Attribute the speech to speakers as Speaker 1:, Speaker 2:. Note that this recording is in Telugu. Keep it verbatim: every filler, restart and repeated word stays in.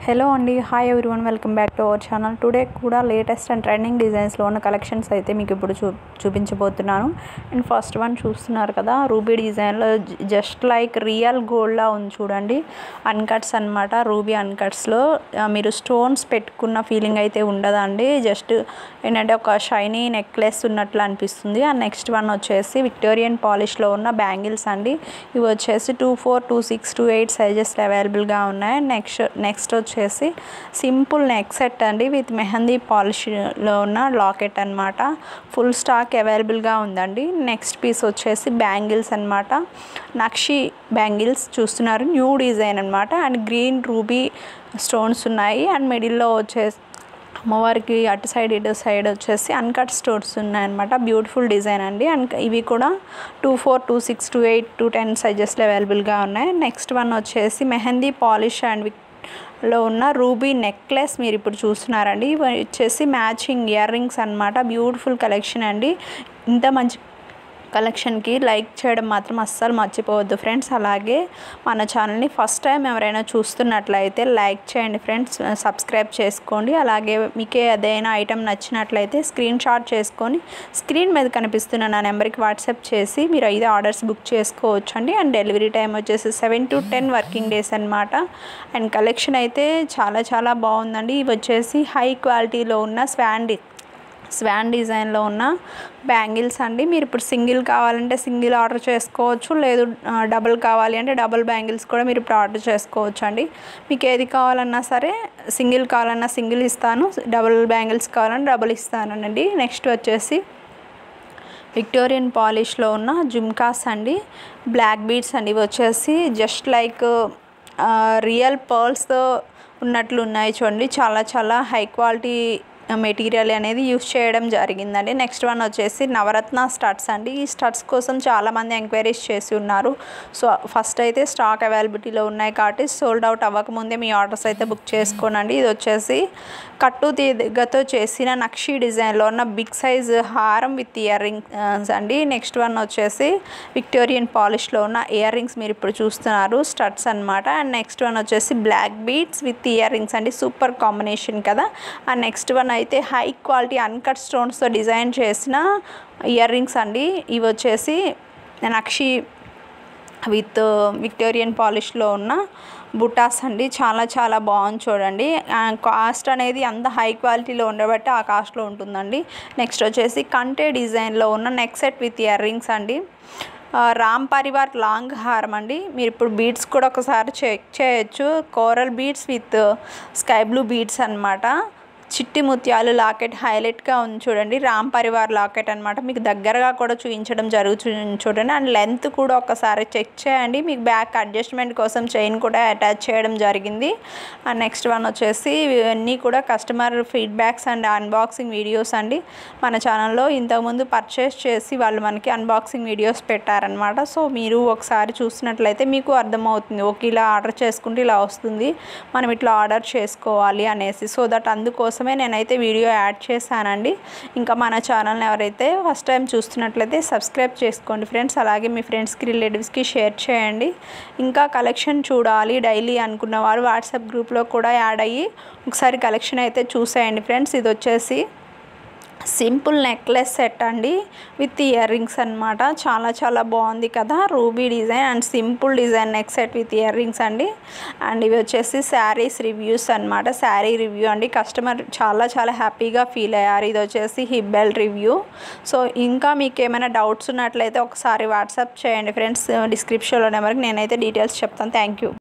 Speaker 1: హలో అండి, hi everyone, welcome back to our channel. Today కూడా లేటెస్ట్ అండ్ ట్రెండింగ్ డిజైన్స్లో ఉన్న కలెక్షన్స్ అయితే మీకు ఇప్పుడు చూ చూపించబోతున్నాను. అండ్ ఫస్ట్ వన్ చూస్తున్నారు కదా, రూబీ డిజైన్లో జస్ట్ లైక్ రియల్ గోల్డ్లా ఉంది చూడండి. అన్కట్స్ అనమాట, రూబీ అన్కట్స్లో మీరు స్టోన్స్ పెట్టుకున్న ఫీలింగ్ అయితే ఉండదండి. జస్ట్ ఏంటంటే ఒక షైనీ నెక్లెస్ ఉన్నట్లు అనిపిస్తుంది. అండ్ నెక్స్ట్ వన్ వచ్చేసి విక్టోరియన్ పాలిష్లో ఉన్న బ్యాంగిల్స్ అండి. ఇవి వచ్చేసి two four two six two eight సైజెస్లో అవైలబుల్గా ఉన్నాయి. నెక్స్ట్ నెక్స్ట్ వచ్చేసి సింపుల్ నెక్ సెట్ అండి విత్ మెహందీ పాలిష్లో ఉన్న లాకెట్ అనమాట. ఫుల్ స్టాక్ అవైలబుల్గా ఉందండి. నెక్స్ట్ పీస్ వచ్చేసి బ్యాంగిల్స్ అనమాట. నక్షి బ్యాంగిల్స్ చూస్తున్నారు, న్యూ డిజైన్ అనమాట. అండ్ గ్రీన్ రూబీ స్టోన్స్ ఉన్నాయి. అండ్ మిడిల్లో వచ్చేసి అమ్మవారికి అటు సైడ్ ఇటు సైడ్ వచ్చేసి అన్కట్ స్టోన్స్ ఉన్నాయన్నమాట. బ్యూటిఫుల్ డిజైన్ అండి. అండ్ ఇవి కూడా two four two six two eight two ten సైజెస్లో అవైలబుల్గా ఉన్నాయి. నెక్స్ట్ వన్ వచ్చేసి మెహందీ పాలిష్ అండ్ లో ఉన్న రూబీ నెక్లెస్ మీరు ఇప్పుడు చూస్తున్నారండి. ఇవి వచ్చేసి మ్యాచింగ్ ఇయర్ రింగ్స్ అనమాట. బ్యూటిఫుల్ కలెక్షన్ అండి. ఇంత మంచి కలెక్షన్కి లైక్ చేయడం మాత్రం అస్సలు మర్చిపోవద్దు ఫ్రెండ్స్. అలాగే మన ఛానల్ని ఫస్ట్ టైం ఎవరైనా చూస్తున్నట్లయితే లైక్ చేయండి ఫ్రెండ్స్, సబ్స్క్రైబ్ చేసుకోండి. అలాగే మీకే ఏదైనా ఐటెం నచ్చినట్లయితే స్క్రీన్ షాట్ చేసుకొని స్క్రీన్ మీద కనిపిస్తున్న నా నెంబర్కి వాట్సాప్ చేసి మీరు ఐదు ఆర్డర్స్ బుక్ చేసుకోవచ్చు అండి. అండ్ డెలివరీ టైం వచ్చేసి seven to ten working days అనమాట. అండ్ కలెక్షన్ అయితే చాలా చాలా బాగుందండి. ఇవి వచ్చేసి హై క్వాలిటీలో ఉన్న స్వాన్ స్వాన్ డిజైన్లో ఉన్న బ్యాంగిల్స్ అండి. మీరు ఇప్పుడు సింగిల్ కావాలంటే సింగిల్ ఆర్డర్ చేసుకోవచ్చు, లేదు డబుల్ కావాలి అంటే డబుల్ బ్యాంగిల్స్ కూడా మీరు ఇప్పుడు ఆర్డర్ చేసుకోవచ్చు అండి. మీకు ఏది కావాలన్నా సరే, సింగిల్ కావాలన్నా సింగిల్ ఇస్తాను, డబుల్ బ్యాంగిల్స్ కావాలన్నా డబుల్ ఇస్తానండి. నెక్స్ట్ వచ్చేసి విక్టోరియన్ పాలిష్లో ఉన్న జుమ్కాస్ అండి, బ్లాక్ బీడ్స్ అండి. ఇవి వచ్చేసి జస్ట్ లైక్ రియల్ పర్ల్స్తో ఉన్నట్లు ఉన్నాయి చూడండి. చాలా చాలా హై క్వాలిటీ మెటీరియల్ అనేది యూస్ చేయడం జరిగిందండి. నెక్స్ట్ వన్ వచ్చేసి నవరత్న స్టడ్స్ అండి. ఈ స్టడ్స్ కోసం చాలామంది ఎంక్వైరీస్ చేసి ఉన్నారు. సో ఫస్ట్ అయితే స్టాక్ అవైలబిలిటీలో ఉన్నాయి కాబట్టి సోల్డ్ అవుట్ అవ్వకముందే మీ ఆర్డర్స్ అయితే బుక్ చేసుకోనండి. ఇది వచ్చేసి కట్టు తీగతో చేసిన నక్షి డిజైన్లో ఉన్న బిగ్ సైజ్ హారం విత్ ఇయర్ రింగ్స్ అండి. నెక్స్ట్ వన్ వచ్చేసి విక్టోరియన్ పాలిష్లో ఉన్న ఇయర్ రింగ్స్ మీరు ఇప్పుడు చూస్తున్నారు, స్టడ్స్ అనమాట. అండ్ నెక్స్ట్ వన్ వచ్చేసి black beads with earrings అండి. సూపర్ కాంబినేషన్ కదా. అండ్ నెక్స్ట్ వన్ అయితే హై క్వాలిటీ అన్కట్ స్టోన్స్తో డిజైన్ చేసిన ఇయర్ రింగ్స్ అండి. ఇవి వచ్చేసి నక్షి విత్ విక్టోరియన్ పాలిష్లో ఉన్న బుటాస్ అండి. చాలా చాలా బాగుంది చూడండి. కాస్ట్ అనేది అంత హై క్వాలిటీలో ఉండబట్టి ఆ కాస్ట్లో ఉంటుందండి. నెక్స్ట్ వచ్చేసి కంటే డిజైన్లో ఉన్న neck set with earrings అండి. రామ్ పరివార్ లాంగ్ హారం అండి. మీరు ఇప్పుడు బీడ్స్ కూడా ఒకసారి చెక్ చేయొచ్చు. Coral beads with sky blue beads అనమాట. చిట్టి ముత్యాలు లాకెట్ హైలైట్గా ఉంది చూడండి. రామ్ పరివార్ లాకెట్ అనమాట. మీకు దగ్గరగా కూడా చూపించడం జరుగుతుంది చూడండి. అండ్ లెంత్ కూడా ఒకసారి చెక్ చేయండి. మీకు బ్యాక్ అడ్జస్ట్మెంట్ కోసం చైన్ కూడా అటాచ్ చేయడం జరిగింది. అండ్ నెక్స్ట్ వన్ వచ్చేసి ఇవన్నీ కూడా customer feedbacks and unboxing videos అండి. మన ఛానల్లో ఇంతకుముందు పర్చేస్ చేసి వాళ్ళు మనకి అన్బాక్సింగ్ వీడియోస్ పెట్టారనమాట. సో మీరు ఒకసారి చూసినట్లయితే మీకు అర్థమవుతుంది, ఓకే ఇలా ఆర్డర్ చేసుకుంటే ఇలా వస్తుంది, మనం ఇట్లా ఆర్డర్ చేసుకోవాలి అనేసి. సో దట్ అందుకోసం నేనైతే వీడియో యాడ్ చేశానండి. ఇంకా మన ఛానల్ని ఎవరైతే ఫస్ట్ టైం చూస్తున్నట్లయితే సబ్స్క్రైబ్ చేసుకోండి ఫ్రెండ్స్. అలాగే మీ ఫ్రెండ్స్కి రిలేటివ్స్కి షేర్ చేయండి. ఇంకా కలెక్షన్ చూడాలి డైలీ అనుకున్న వారు వాట్సాప్ గ్రూప్లో కూడా యాడ్ అయ్యి ఒకసారి కలెక్షన్ అయితే చూసేయండి ఫ్రెండ్స్. ఇది వచ్చేసి సింపుల్ నెక్లెస్ సెట్ అండి విత్ ఇయర్ రింగ్స్ అనమాట. చాలా చాలా బాగుంది కదా. Ruby design and simple design neck set with earrings అండి. అండ్ ఇవి వచ్చేసి శారీస్ రివ్యూస్ అనమాట. శారీ రివ్యూ అండి. కస్టమర్ చాలా చాలా హ్యాపీగా ఫీల్ అయ్యారు. ఇది వచ్చేసి హిప్ బెల్ట్ రివ్యూ. సో ఇంకా మీకు ఏమైనా డౌట్స్ ఉన్నట్లయితే ఒకసారి వాట్సాప్ చేయండి ఫ్రెండ్స్. డిస్క్రిప్షన్లో నెంబర్కి నేనైతే డీటెయిల్స్ చెప్తాను. Thank you.